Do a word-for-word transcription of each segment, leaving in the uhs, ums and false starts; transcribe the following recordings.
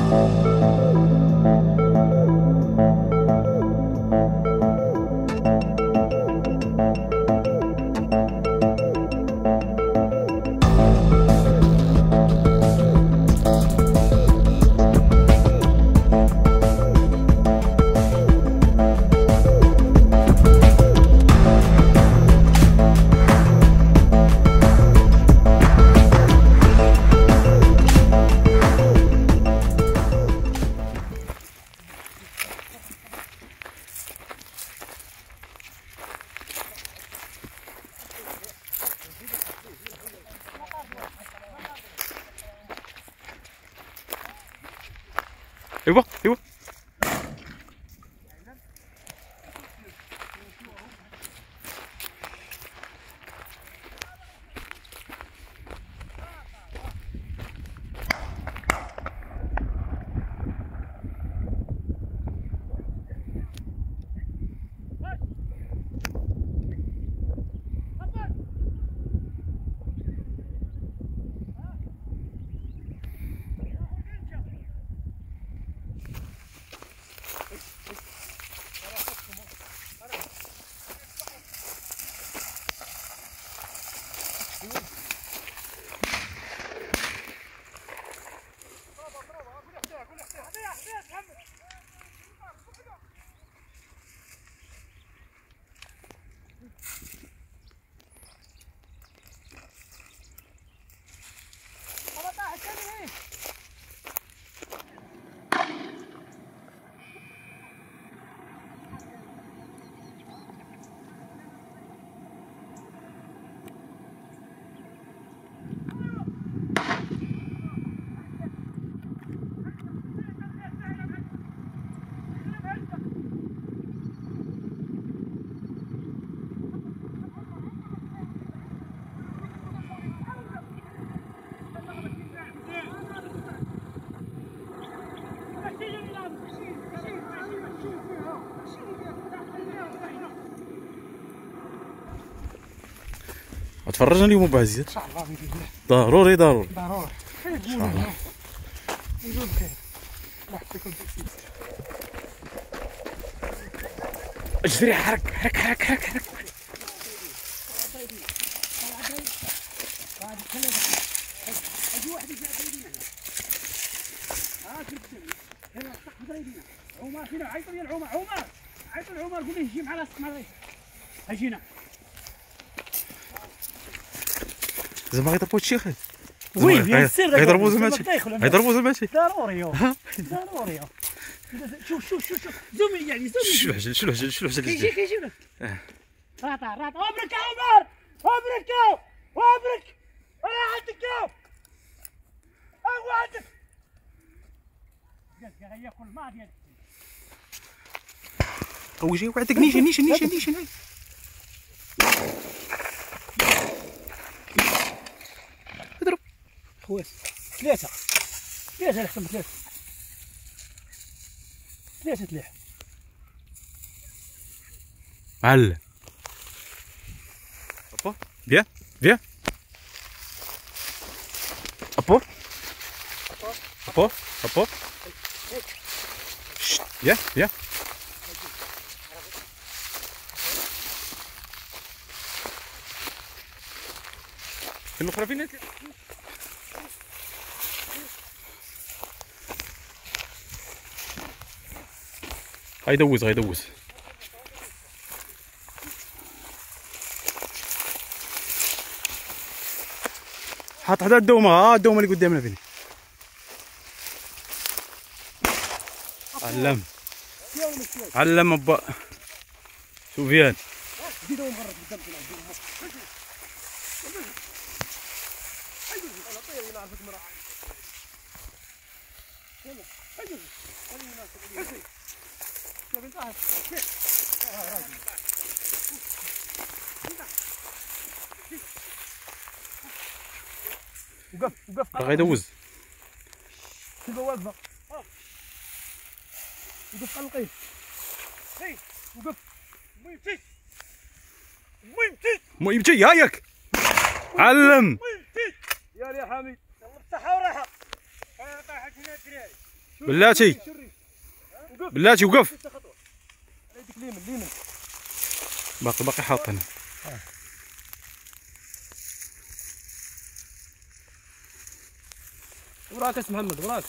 ايوا ايوا تفرجنا اليوم ابو عزيز. ضروري ضروري ضروري ان شاء الله. اجري حرك حرك حرك حرك حرك. عمر فينا عيطوا لي العمر عمر عيطوا العمر قول له يجي مع راسك اجينا زعما غيضربوا الشيخ. وي بيان سير غيضربوا زعما غيضربوا زعما ضروري ضروري. شوف شوف شوف شوف زومي يعني زومي. شو العجل شو العجل شو العجل كيجي كيجي لك. راطع راطع ابرك يا عمر ابرك ابرك انا عندك انا عندك قال ياكل ما ديال هو جاي وعندك نيشان نيشان نيشان نيشان. اضرب خويا ثلاثة ثلاثة لحسن ثلاثة ثلاثة تلاح معلم. Hop, viens, viens. Hop, hop, hop, hop. Chut, viens, viens. فين الأخرى فين؟ غيدوز غيدوز. حط حدا الدومة. ها الدومة اللي قدامنا فين؟ علم علم ابا سفيان. وقف وقف باغي يدوز. كيما واقفه وقف قلقيه. هي وقف. المهم مشيت المهم مشيت المهم مشي. ها ياك علم. المهم مشيت. يا يا حميد يلا بالصحه والراحه. انا طايحه هنا الدراري. بلاتي بلاتي وقف. باقي باقي حاط هنا. وراك اسم محمد وراك.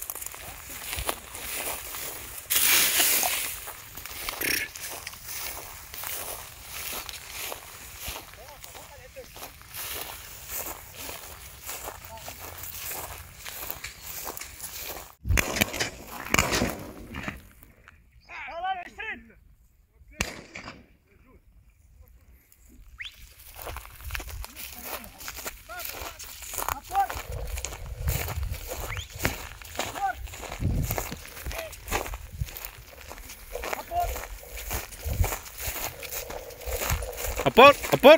ابور ابور.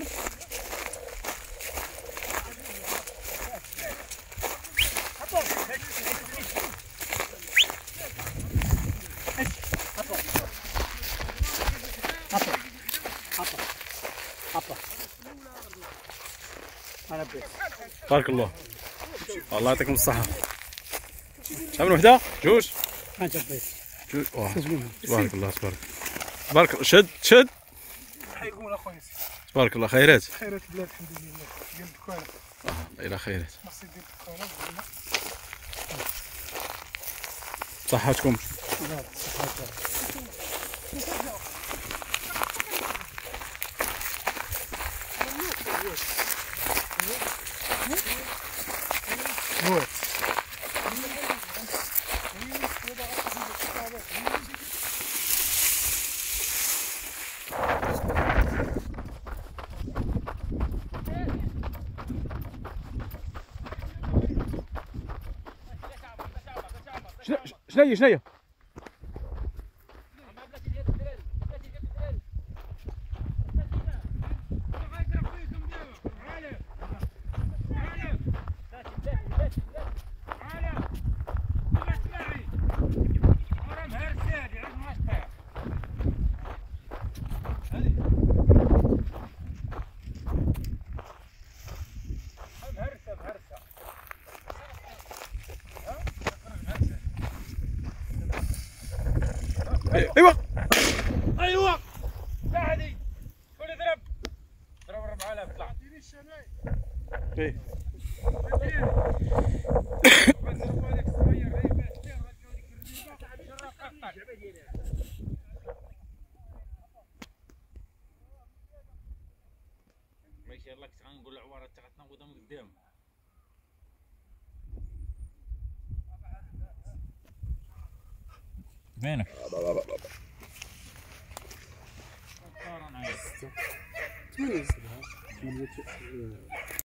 بارك الله. الله يعطيكم الصحة. شحال من وحدة؟ جوج؟ جوج. تبارك الله تبارك. تبارك الله. شد شد. حيقول اخويا. تبارك الله. خيرات؟ خيرات البلاد الحمد لله. ديال الدكانات. الله يلا خيرات. ميرسي ديال الدكانات. صحتكم. شناهي شناهي؟ ايوه ايوه ساعدي. شكون اللي ضرب؟ ضرب أربعة آلاف. طلع. ايه ماشي يلا غنقول عوارة تغتنوض من قدام. فينك؟